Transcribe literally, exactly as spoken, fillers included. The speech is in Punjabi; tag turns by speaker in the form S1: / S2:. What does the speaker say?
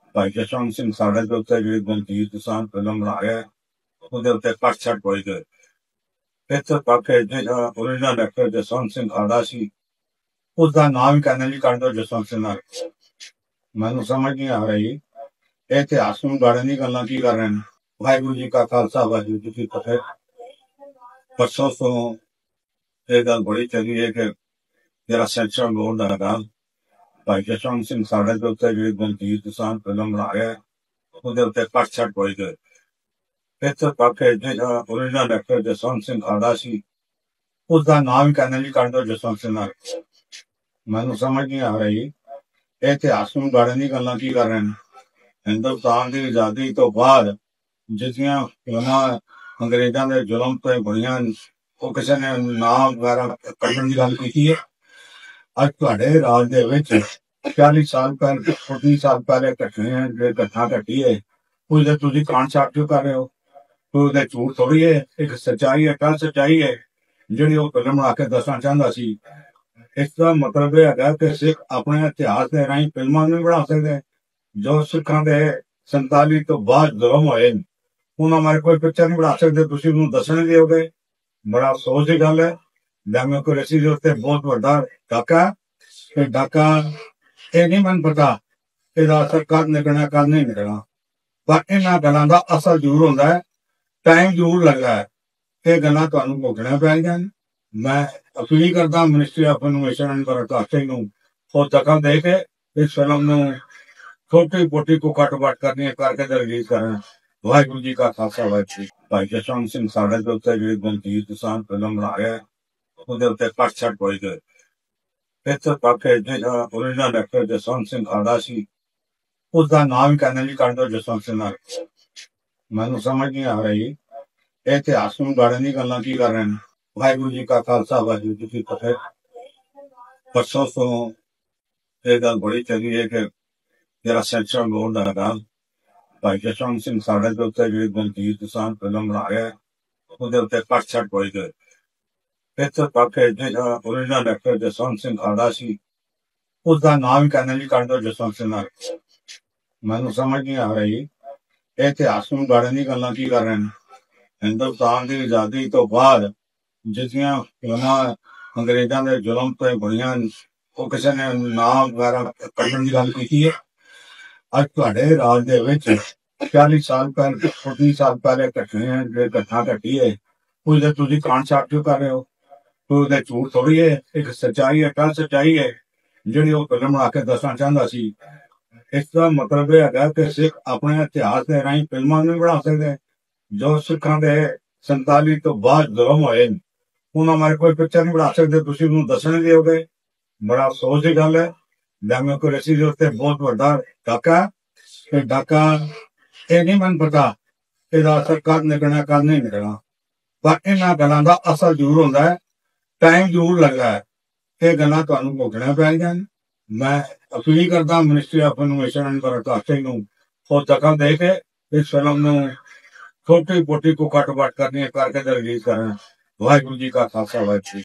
S1: ਭਾਈ ਜਸਵੰਤ ਸਿੰਘ ਸਾਡੇ ਦੇ ਉੱਤੇ ਜਿਹੜੀ ਦਿਲਜੀਤ ਦੋਸਾਂਝ ਫਿਲਮ ਬਣਾ ਰਿਹਾ ਉਹਦੇ ਉੱਤੇ ਕੱਟ ਛੱਟ ਹੋਈ ਗਏ। ਇੱਥੇ ਤੱਕ ਹੈ ਜਿਹੜਾ ਓਰੀਜਨਲ ਐਕਟਰ ਜਸਵੰਤ ਸਿੰਘ ਖਾੜਾ ਸੀ उसका नाम ही कहने नहीं कर दो जसवंत सिंह नाल। मैनू समझ नहीं आ रही इतिहास में गाड़े नहीं गल्लां की कर रहे हैं। वाहिगुरू जी का खालसा वाहिगुरू जी की फतेह। परसों तो ये गल बड़ी चली है कि जरा सेंट्रल बोर्ड लगा भाई जसवंत सिंह साडे दे उत्ते जिहड़ी दिलजीत दोसांझ फिल्म बना रहा ਉਹਦੇ ਉੱਤੇ ਕੱਟ ਛੱਟ ਹੋਈ ਗਏ। ਇੱਥੇ ਤੱਕ ਹੈ ਜਿਹੜਾ ਓਰੀਜਨਲ ਐਕਟਰ ਜਸਵੰਤ ਸਿੰਘ ਖਾੜਾ ਸੀ उसका नाम ही कहने नहीं कर दो जसवंत सिंह नाल। मैनू समझ नहीं आ रही इतिहास में गाड़े नहीं गल्लां की कर रहे हैं। हिंदुस्तान की आजादी तो बाद जितनियां फिल्मां अंग्रेजों के जुल्म ते बणियां वो किसी ने नाम वगैरह कड्ढण की गल की है। अज तुहाडे राज दे विच चालीस साल पहले तीस साल पहले घटने जो घटना घटी है उसदे तुसीं कान छाप क्यों कर रहे हो? कोई ਉਹਦੇ ਝੂਠ थोड़ी है, एक सच्चाई है, कल सच्चाई है ਜਿਹੜੀ ਉਹ ਫਿਲਮ ਬਣਾ ਕੇ ਦੱਸਣਾ ਚਾਹੁੰਦਾ ਸੀ। ਇਸ ਦਾ ਮਤਲਬ ਇਹ ਹੈਗਾ ਕਿ ਸਿੱਖ ਆਪਣੇ ਇਤਿਹਾਸ ਦੇ ਰਾਹੀਂ ਫਿਲਮਾਂ ਨਹੀਂ ਬਣਾ ਸਕਦੇ। ਜੋ ਸਿੱਖਾਂ ਦੇ ਸੰਤਾਲੀ ਤੋਂ ਬਾਅਦ ਜ਼ੁਲਮ ਹੋਏ ਉਹਨਾਂ ਬਾਰੇ ਕੋਈ ਪਿਕਚਰ ਨਹੀਂ ਬਣਾ ਸਕਦੇ, ਤੁਸੀਂ ਉਹਨੂੰ ਦੱਸਣ ਨਹੀਂ ਦਿਓਗੇ। ਬੜਾ ਅਫਸੋਸ ਦੀ ਗੱਲ ਹੈ। ਡੈਮੋਕ੍ਰੇਸੀ ਦੇ ਉੱਤੇ ਬਹੁਤ ਵੱਡਾ ਡਾਕਾ ਤੇ ਡਾਕਾ ਇਹ ਨਹੀਂ ਮੈਨੂੰ ਪਤਾ ਇਹਦਾ ਅਸਰ ਕਦ ਨਿਕਲਣਾ ਕਦ ਨਹੀਂ ਨਿਕਲਣਾ, ਪਰ ਇਹਨਾਂ ਗੱਲਾਂ ਦਾ ਅਸਰ ਜ਼ਰੂਰ ਹੁੰਦਾ ਹੈ, ਟਾਈਮ ਜ਼ਰੂਰ ਲੱਗਦਾ ਹੈ। ਇਹ ਗੱਲਾਂ ਤੁਹਾਨੂੰ ਭੁਗਤਣੀਆਂ ਪੈਣਗੀਆਂ। ਮੈਂ ਅਪੀਲ ਕਰਦਾ ministry of innovation and broadcasting ਨੂੰ ਉਹ ਦਖਲ ਦੇ ਕੇ ਇਸ ਫਿਲਮ ਨੂੰ ਛੋਟੀ ਪੋਟੀ ਕੋ ਕੱਟ ਵੱਟ ਕਰਨੀ ਕਰਕੇ ਰਿਲੀਜ਼ ਕਰਨ। ਵਾਹਿਗੁਰੂ ਜੀ ਕਾ ਖਾਲਸਾ ਵਾਹਿਗੁਰੂ ਜੀ। ਭਾਈ ਜਸਵੰਤ ਸਿੰਘ ਸਾਡੇ ਦੇ ਉੱਤੇ ਜਿਹੜੀ ਦਿਲਜੀਤ ਦੋਸਾਂਝ ਫਿਲਮ ਬਣਾ ਰਿਹਾ ਉਹਦੇ ਉੱਤੇ ਕੱਟ ਛੱਟ ਹੋਈ ਗਏ। ਇੱਥੇ ਤੱਕ ਹੈ ਜਿਹੜਾ ਓਰੀਜਨਲ ਐਕਟਰ ਜਸਵੰਤ ਸਿੰਘ ਖਾੜਾ ਸੀ उसका नाम ही कहने नहीं कर दो जसवंत सिंह नाल। मैनू समझ नहीं आ रही इतिहास में गाड़े नहीं गल्लां की कर रहे हैं। वाहिगुरू जी का खालसा वाहिगुरू जी की फतेह। परसों तो ये गल बड़ी चली है कि जरा सेंट्रल बोर्ड लगा भाई जसवंत सिंह साडे दे उत्ते जिहड़ी दिलजीत दोसांझ फिल्म बना रहा ਉਹਦੇ ਉੱਤੇ ਕੱਟ ਛੱਟ ਹੋਈ ਗਏ। ਇੱਥੇ ਤੱਕ ਹੈ ਜਿਹੜਾ ਓਰੀਜਨਲ ਐਕਟਰ ਜਸਵੰਤ ਸਿੰਘ ਖਾੜਾ ਸੀ उसका नाम ही कहने नहीं कर दो जसवंत सिंह नाल। मैनू समझ नहीं आ रही इतिहास में गाड़े नहीं गल्लां की कर रहे हैं। हिंदुस्तान की आजादी तो बाद जितनियां फिल्मां अंग्रेजों के जुल्म ते बणियां वो किसी ने नाम वगैरह कड्ढण की गल की है। अज तुहाडे राज दे विच चालीस साल पहले तीस साल पहले घटने जो घटना घटी है उसदे तुसीं कान छाप क्यों कर रहे हो? कोई ਉਹਦੇ ਝੂਠ थोड़ी है, एक सच्चाई है, कल सच्चाई है ਜਿਹੜੀ ਉਹ ਫਿਲਮ ਬਣਾ ਕੇ ਦੱਸਣਾ ਚਾਹੁੰਦਾ ਸੀ। ਇਸ ਦਾ ਮਤਲਬ ਇਹ ਹੈਗਾ ਕਿ ਸਿੱਖ ਆਪਣੇ ਇਤਿਹਾਸ ਦੇ ਰਾਹੀਂ ਫਿਲਮਾਂ ਨਹੀਂ ਬਣਾ ਸਕਦੇ। ਜੋ ਸਿੱਖਾਂ ਦੇ ਸੰਤਾਲੀ ਤੋਂ ਬਾਅਦ ਜ਼ੁਲਮ ਹੋਏ ਉਹਨਾਂ ਬਾਰੇ ਕੋਈ ਪਿਕਚਰ ਨਹੀਂ ਬਣਾ ਸਕਦੇ, ਤੁਸੀਂ ਉਹਨੂੰ ਦੱਸਣ ਨਹੀਂ ਦਿਓਗੇ। ਬੜਾ ਅਫਸੋਸ ਦੀ ਗੱਲ ਹੈ। ਡੈਮੋਕ੍ਰੇਸੀ ਦੇ ਉੱਤੇ ਬਹੁਤ ਵੱਡਾ ਡਾਕਾ ਤੇ ਡਾਕਾ ਇਹ ਨਹੀਂ ਮੈਨੂੰ ਪਤਾ ਇਹਦਾ ਅਸਰ ਕਦ ਨਿਕਲਣਾ ਕਦ ਨਹੀਂ ਨਿਕਲਣਾ, ਪਰ ਇਹਨਾਂ ਗੱਲਾਂ ਦਾ ਅਸਰ ਜ਼ਰੂਰ ਹੁੰਦਾ ਹੈ, ਟਾਈਮ ਜ਼ਰੂਰ ਲੱਗਦਾ ਹੈ। ਇਹ ਗੱਲਾਂ ਤੁਹਾਨੂੰ ਭੁਗਤਣੀਆਂ ਪੈਣਗੀਆਂ। ਮੈਂ ਅਪੀਲ ਕਰਦਾ ministry of innovation and broadcasting ਨੂੰ ਉਹ ਦਖਲ ਦੇ ਕੇ ਇਸ ਫਿਲਮ ਨੂੰ ਛੋਟੀ ਪੋਟੀ ਕੋ ਕੱਟ ਵੱਟ ਕਰਨੀ ਕਰਕੇ ਰਿਲੀਜ਼ ਕਰਨ। ਵਾਹਿਗੁਰੂ ਜੀ ਕਾ ਖਾਲਸਾ ਵਾਹਿਗੁਰੂ ਜੀ।